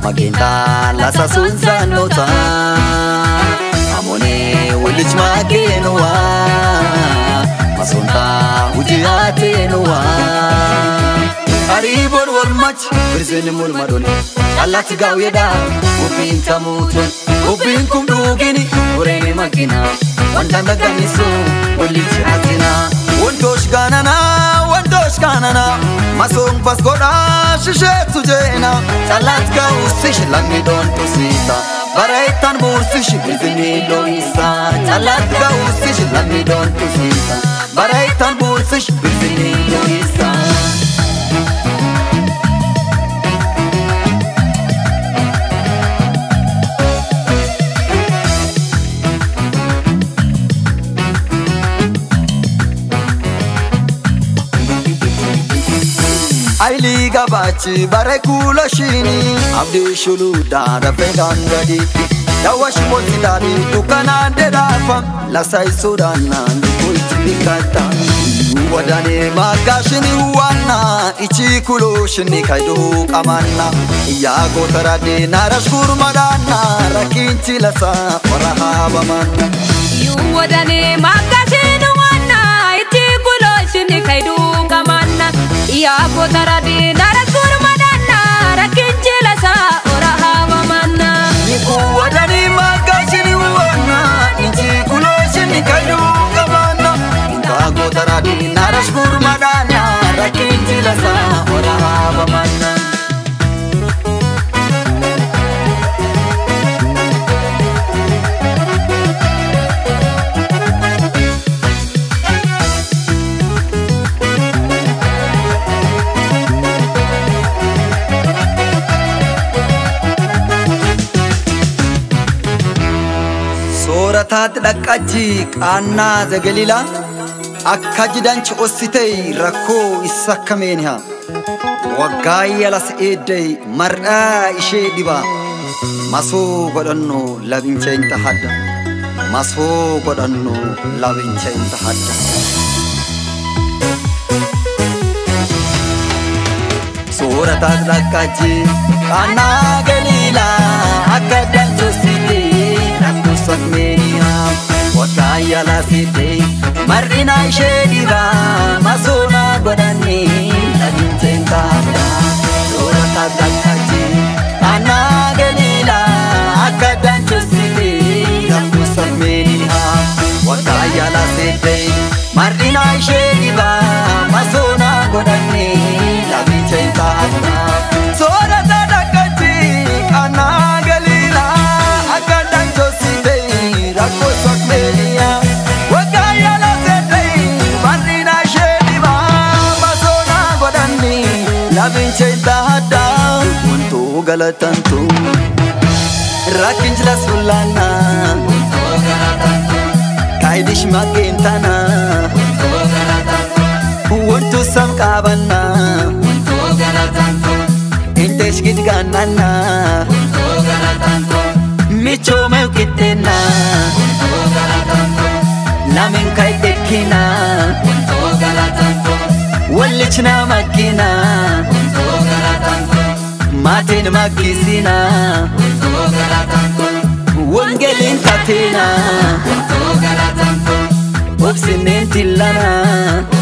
Maginta la sasunza nota Amone wilich magenwa Masunta ujiate noa Aribor warmach Birzeni mulmadoni Alati gaweda Ubin tamutun Ubin kumdugini Ureni magina Wandanda ganisu Wilich atina Wandosh ganana Masung pas goda Shishet sujena Salat gausish Lami don tusita Baraitan bursish Birzeni loisa Salat gausish Lami don tusita Baraitan bursish Birzeni loisa Aili gabachi barekula shini Abdi shulu da fegan gadi Dawash molidadi dukana dedafam Lasai sudana nikuiti bikata Wadane magashini wana Ichi kulo shini kaidu kamana Iyago tarade narashkur madana Rakinchi lasa warahaba mana Wadane magashini wana Ichi kulo shini kaidu kamana Ya potaradi narakur madana rakinchi lasa orahawa manna Niku wadani magashini wana inchi kuloshini kaidu kamana Inka potaradi narashkur madana rakinchi lasa orahawa manna Soratat dhaqachi qaanna zagalila akka jidanchi ossitay rakko isakkameenha waggaayya las eeday mar'a ishee diba masoo godhanno labinchayn tahadda masoo godhanno labinchayn tahadda Soratat dhaqachi qaanna galila akka jidanchi ossitay Sakmenia Wakaya la site Marina shediba Masona godani Ladin tentata Sorata dakaji Ana galila Akadan chusite Raku sakmenia Wakaya la site Marina shediba Masona godani Ladin tentata Sorata dakaji Ana galila Akadan chusite Rakko sakmenia Wakaya la setei Marina shediba Masona godani Labin cinta hada Untuk galatantu Rakin jelas ulana Untuk galatantu Kaidish makin tanah Untuk galatantu Untuk samkabana Untuk galatantu Intes git ganana Untuk galatantu Micho meu kitena Unto galatanto Lamin kai tekina Unto galatanto Wallichna makina Unto galatanto Matin makisina Unto galatanto Wangelin katina Unto galatanto Obsinen tillana